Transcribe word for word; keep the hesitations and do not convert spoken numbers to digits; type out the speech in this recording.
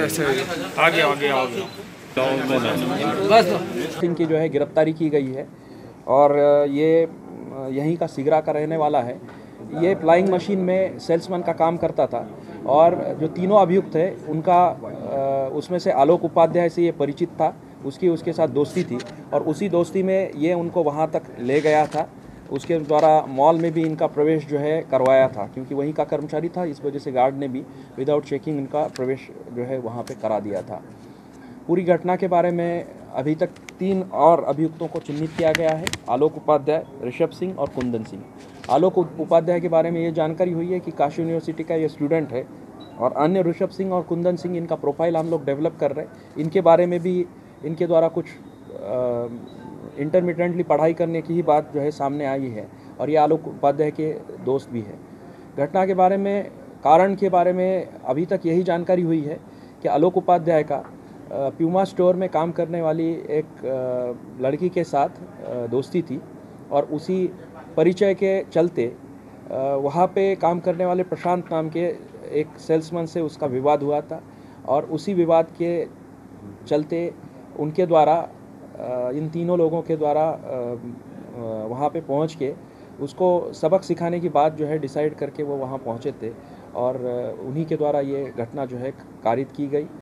ऐसे आगे आगे आगे बस इनकी जो है गिरफ्तारी की गई है और ये यहीं का सिगरा का रहने वाला है। ये फ्लाइंग मशीन में सेल्समैन का काम करता था और जो तीनों अभियुक्त है उनका उसमें से आलोक उपाध्याय से ये परिचित था, उसकी उसके साथ दोस्ती थी और उसी दोस्ती में ये उनको वहाँ तक ले गया था। उसके द्वारा मॉल में भी इनका प्रवेश जो है करवाया था, क्योंकि वहीं का कर्मचारी था, इस वजह से गार्ड ने भी विदाउट चेकिंग इनका प्रवेश जो है वहाँ पे करा दिया था। पूरी घटना के बारे में अभी तक तीन और अभियुक्तों को चिन्हित किया गया है, आलोक उपाध्याय, ऋषभ सिंह और कुंदन सिंह। आलोक उपाध्याय के बारे में ये जानकारी हुई है कि काशी यूनिवर्सिटी का ये स्टूडेंट है और अन्य ऋषभ सिंह और कुंदन सिंह, इनका प्रोफाइल हम लोग डेवलप कर रहे हैं। इनके बारे में भी इनके द्वारा कुछ इंटरमीडिएटली पढ़ाई करने की ही बात जो है सामने आई है और ये आलोक उपाध्याय के दोस्त भी है। घटना के बारे में, कारण के बारे में अभी तक यही जानकारी हुई है कि आलोक उपाध्याय का प्यूमा स्टोर में काम करने वाली एक लड़की के साथ दोस्ती थी और उसी परिचय के चलते वहाँ पे काम करने वाले प्रशांत नाम के एक सेल्समैन से उसका विवाद हुआ था और उसी विवाद के चलते उनके द्वारा, इन तीनों लोगों के द्वारा वहाँ पे पहुँच के उसको सबक सिखाने की बात जो है डिसाइड करके वो वहाँ पहुँचे थे और उन्हीं के द्वारा ये घटना जो है कारित की गई।